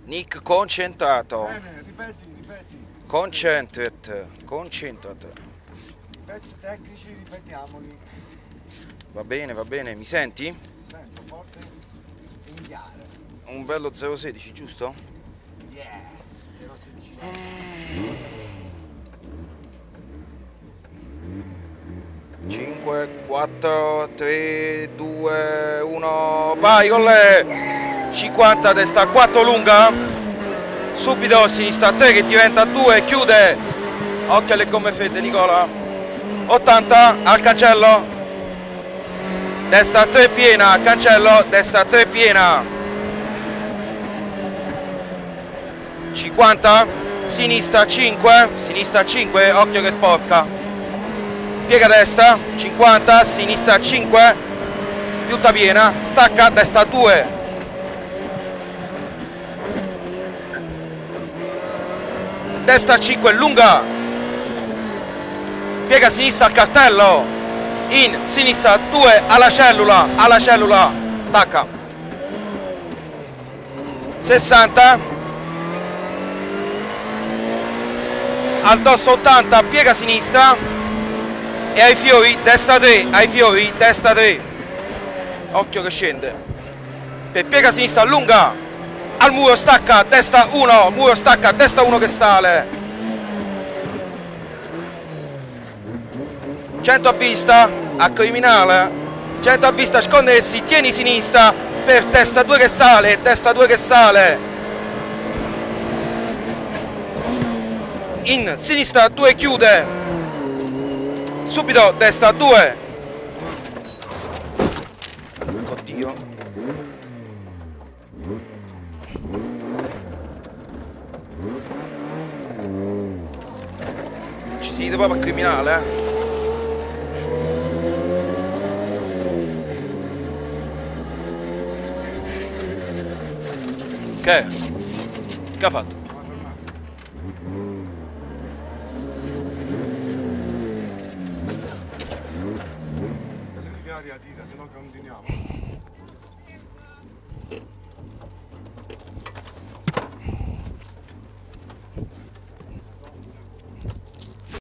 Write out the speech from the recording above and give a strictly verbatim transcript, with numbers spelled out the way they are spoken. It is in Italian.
Nick, concentrato. Bene, ripeti, ripeti. Concentrate, concentrate. Pezzi tecnici, ripetiamoli. Va bene, va bene. Mi senti? Ti sento forte e in chiaro. Un bello zero sedici, giusto? Yeah, zero sedici. cinque, quattro, tre, due, uno, vai con le cinquanta, destra quattro lunga, subito sinistra tre che diventa due, chiude, occhio alle gomme fredde Nicola, ottanta al cancello, destra tre piena, cancello, destra tre piena, cinquanta, sinistra cinque, sinistra cinque, occhio che sporca. Piega destra, cinquanta, sinistra cinque, piutta piena, stacca, destra due. Destra cinque, lunga. Piega sinistra al cartello. In, sinistra due, alla cellula, alla cellula, stacca. sessanta. Al dosso ottanta, piega sinistra. E ai fiori, destra tre, ai fiori, destra tre. Occhio che scende. Per piega sinistra, lunga. Al muro, stacca, destra uno, muro, stacca, destra uno che sale. cento a vista, a criminale. cento a vista, sconnessi, tieni sinistra, per destra due che sale, destra due che sale. In, sinistra due chiude. Subito, destra due. Oddio. Ci si vede proprio a criminale, eh? Che? Che ha fatto? Tira, se no continuiamo.